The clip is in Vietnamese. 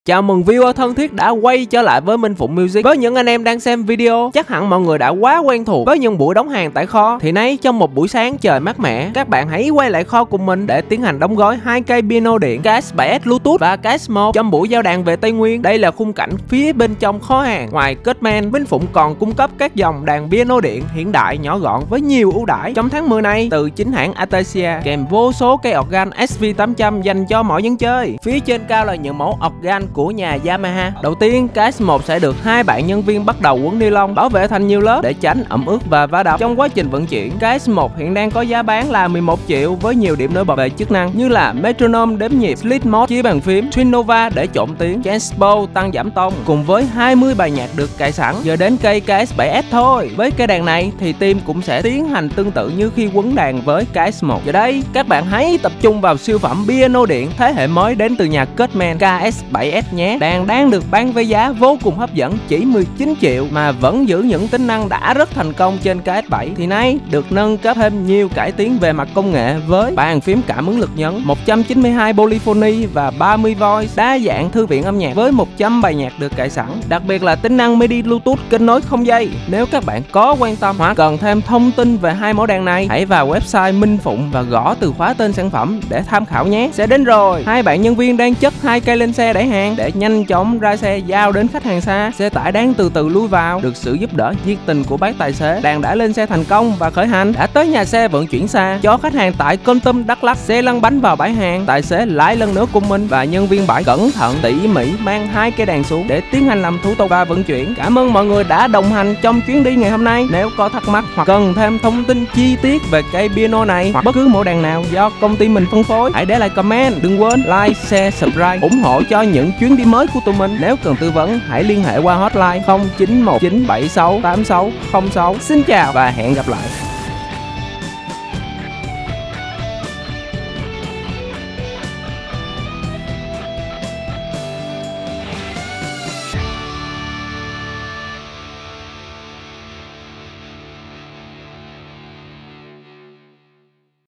Chào mừng viewer thân thiết đã quay trở lại với Minh Phụng Music. Với những anh em đang xem video, chắc hẳn mọi người đã quá quen thuộc với những buổi đóng hàng tại kho. Thì nay trong một buổi sáng trời mát mẻ, các bạn hãy quay lại kho cùng mình để tiến hành đóng gói 2 cây piano điện KS7S Bluetooth và KS1 trong buổi giao đàn về Tây Nguyên. Đây là khung cảnh phía bên trong kho hàng. Ngoài Kết-Men, Minh Phụng còn cung cấp các dòng đàn piano điện hiện đại nhỏ gọn với nhiều ưu đãi trong tháng 10 này từ chính hãng Acacia, kèm vô số cây organ SV800 dành cho mọi dân chơi. Phía trên cao là những mẫu organ của nhà Yamaha. Đầu tiên, KS1 sẽ được 2 bạn nhân viên bắt đầu quấn ni lông bảo vệ thành nhiều lớp để tránh ẩm ướt và va đập trong quá trình vận chuyển. KS1 hiện đang có giá bán là 11 triệu với nhiều điểm nổi bật về chức năng như là metronome đếm nhịp, split mode chia bàn phím, Twin Nova để trộn tiếng, Transpo tăng giảm tông cùng với 20 bài nhạc được cài sẵn. Giờ đến cây KS7S thôi. Với cây đàn này thì team cũng sẽ tiến hành tương tự như khi quấn đàn với KS1. Giờ đây, các bạn hãy tập trung vào siêu phẩm piano điện thế hệ mới đến từ nhà Kết-Men KS7S nhé. Đàn đang được bán với giá vô cùng hấp dẫn chỉ 19 triệu mà vẫn giữ những tính năng đã rất thành công trên KS7. Thì nay được nâng cấp thêm nhiều cải tiến về mặt công nghệ với bàn phím cảm ứng lực nhấn, 192 polyphony và 30 voice, đa dạng thư viện âm nhạc với 100 bài nhạc được cài sẵn. Đặc biệt là tính năng MIDI Bluetooth kết nối không dây. Nếu các bạn có quan tâm hoặc cần thêm thông tin về hai mẫu đàn này, hãy vào website Minh Phụng và gõ từ khóa tên sản phẩm để tham khảo nhé. Sẽ đến rồi. Hai bạn nhân viên đang chất 2 cây lên xe đẩy hàng để nhanh chóng ra xe giao đến khách hàng xa. Xe tải đang từ từ lui vào. Được sự giúp đỡ nhiệt tình của bác tài xế, đàn đã lên xe thành công và khởi hành. Đã tới nhà xe vận chuyển xa cho khách hàng tại Kon Tum, Đắk Lắk. Xe lăn bánh vào bãi hàng. Tài xế lái lần nữa cùng mình và nhân viên bãi cẩn thận tỉ mỉ mang 2 cây đàn xuống để tiến hành làm thủ tục và vận chuyển. Cảm ơn mọi người đã đồng hành trong chuyến đi ngày hôm nay. Nếu có thắc mắc hoặc cần thêm thông tin chi tiết về cây piano này hoặc bất cứ mẫu đàn nào do công ty mình phân phối, hãy để lại comment. Đừng quên like, share, subscribe ủng hộ cho những chuyến đi mới của tụi mình. Nếu cần tư vấn hãy liên hệ qua hotline 0919768606. Xin chào và hẹn gặp lại.